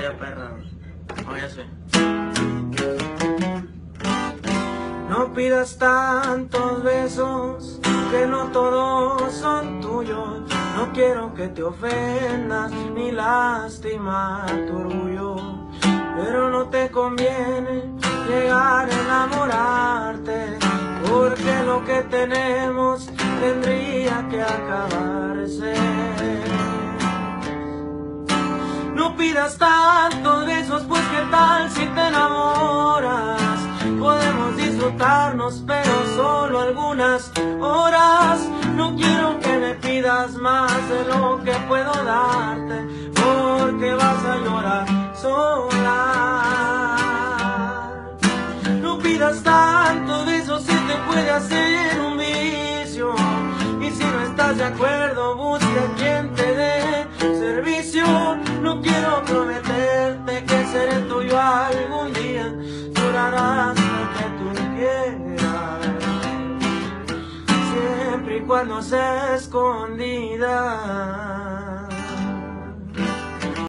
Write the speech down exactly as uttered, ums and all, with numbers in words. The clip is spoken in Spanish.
estaría perra. Oh, ya sé. No pidas tantos besos, que no todos son tuyos. No quiero que te ofendas ni lastimar tu orgullo, pero no te conviene llegar a enamorarte, porque lo que tenemos tendría que acabarse. No pidas tantos besos, pues qué tal si te enamoras. Podemos disfrutarnos, pero solo algunas horas. No quiero que me pidas más de lo que puedo darte, porque vas a llorar sola. No pidas tanto de eso, si te puede hacer un vicio. Y si no estás de acuerdo, busca a quien te dé servicio. No quiero prometerte que seré tuyo algún día. Llorarás lo que tú quieras, siempre y cuando sea escondida.